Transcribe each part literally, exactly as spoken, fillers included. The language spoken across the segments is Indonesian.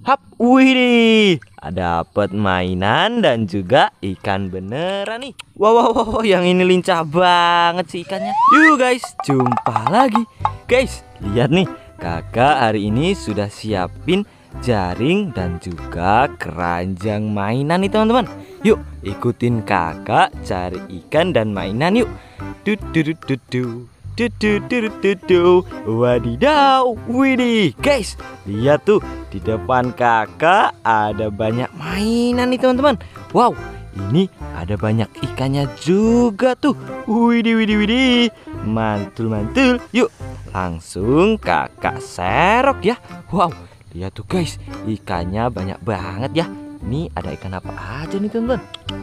Hap, widih, dapat mainan dan juga ikan beneran nih. Wow, wow, wow, yang ini lincah banget sih ikannya. Yuk guys, jumpa lagi. Guys, lihat nih, kakak hari ini sudah siapin jaring dan juga keranjang mainan nih teman-teman. Yuk, ikutin kakak cari ikan dan mainan yuk. Dududududu. Dududududu. Wadidaw, widih, guys, lihat tuh di depan kakak ada banyak mainan nih teman-teman. Wow, ini ada banyak ikannya juga tuh. Widih, widih, widih, mantul, mantul. Yuk, langsung kakak serok ya. Wow, lihat tuh guys, ikannya banyak banget ya. Ini ada ikan apa aja nih teman-teman?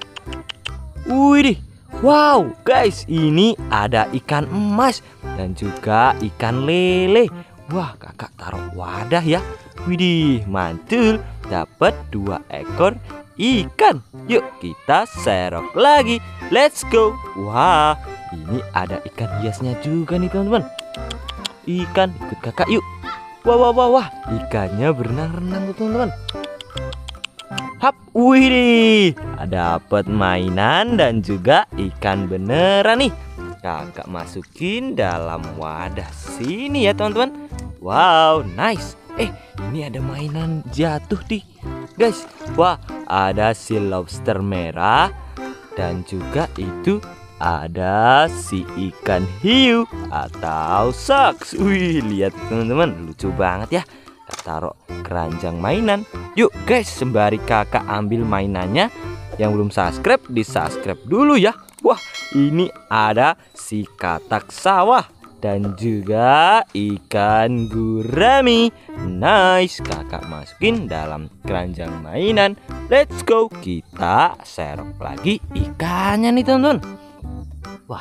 Widih. Wow guys, ini ada ikan emas dan juga ikan lele. Wah, kakak taruh wadah ya. Widih, mantul, dapat dua ekor ikan. Yuk kita serok lagi. Let's go. Wah, ini ada ikan hiasnya juga nih teman-teman. Ikan, ikut kakak yuk. Wah, wah, wah, wah, ikannya berenang-renang tuh teman-teman. Hap, widih, dapat mainan dan juga ikan beneran nih. Kakak masukin dalam wadah sini ya teman-teman. Wow, nice. Eh, ini ada mainan jatuh nih guys. Wah, ada si lobster merah dan juga itu ada si ikan hiu atau sharks. Wih, lihat teman-teman, lucu banget ya. Kita taruh keranjang mainan. Yuk guys, sembari kakak ambil mainannya, yang belum subscribe di subscribe dulu ya. Wah, ini ada si katak sawah dan juga ikan gurami. Nice, kakak masukin dalam keranjang mainan. Let's go, kita serok lagi ikannya nih teman-teman. Wah,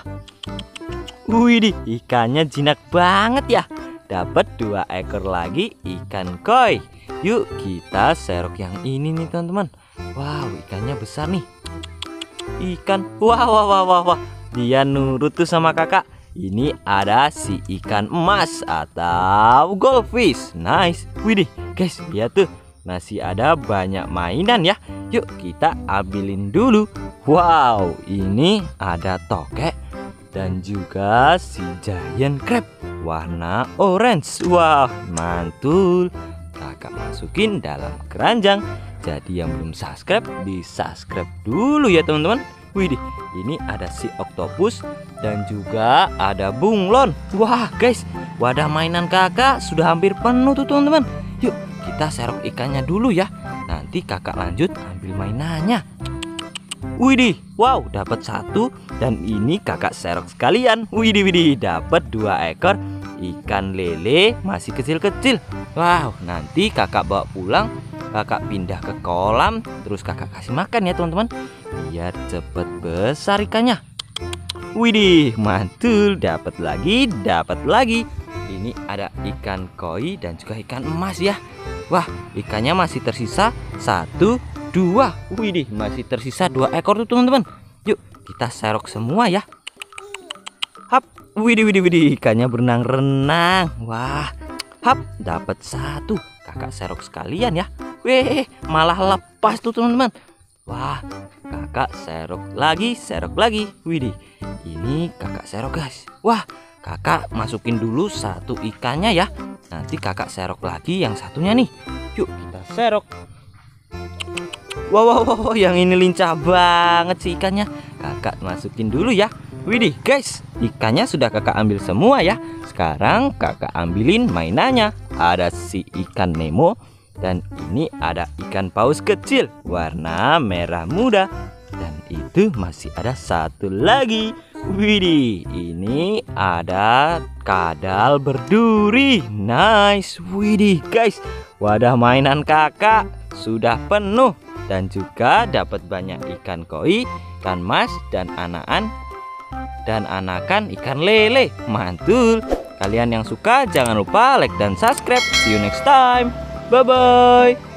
widih, ikannya jinak banget ya. Dapat dua ekor lagi ikan koi. Yuk kita serok yang ini nih teman-teman. Wow, ikannya besar nih. Ikan, wah wah wah wah wah. Dia nurut tuh sama kakak. Ini ada si ikan emas atau goldfish. Nice. Widih, guys, lihat tuh. Masih ada banyak mainan ya. Yuk kita ambilin dulu. Wow, ini ada tokek dan juga si giant crab warna orange. Wah, mantul. Kakak masukin dalam keranjang. Jadi yang belum subscribe, di subscribe dulu ya teman-teman. Widih, ini ada si octopus dan juga ada bunglon. Wah guys, wadah mainan kakak sudah hampir penuh tuh teman-teman. Yuk kita serok ikannya dulu ya. Nanti kakak lanjut ambil mainannya. Widih, wow, dapat satu dan ini kakak serok sekalian. Widih, widih, dapat dua ekor ikan lele masih kecil-kecil. Wow, nanti kakak bawa pulang, kakak pindah ke kolam, terus kakak kasih makan ya teman-teman, biar cepet besar ikannya. Widih, mantul, dapat lagi, dapat lagi. Ini ada ikan koi dan juga ikan emas ya. Wah, ikannya masih tersisa satu, dua. Widih, masih tersisa dua ekor tuh teman-teman. Yuk kita serok semua ya. Hap, widih, widih, widih, ikannya berenang-renang. Wah, hap, dapat satu. Kakak serok sekalian ya. Weh, malah lepas tuh teman-teman. Wah, kakak serok lagi, serok lagi. Widih, ini kakak serok guys. Wah, kakak masukin dulu satu ikannya ya. Nanti kakak serok lagi yang satunya nih. Yuk kita serok. Wow, wow, wow, yang ini lincah banget sih ikannya. Kakak masukin dulu ya. Widih guys, ikannya sudah kakak ambil semua ya. Sekarang kakak ambilin mainannya. Ada si ikan Nemo dan ini ada ikan paus kecil warna merah muda. Dan itu masih ada satu lagi. Widih, ini ada kadal berduri. Nice. Widih guys, wadah mainan kakak sudah penuh. Dan juga dapat banyak ikan koi, ikan mas, dan anakan dan anakan ikan lele. Mantul. Kalian yang suka jangan lupa like dan subscribe. See you next time. Bye bye.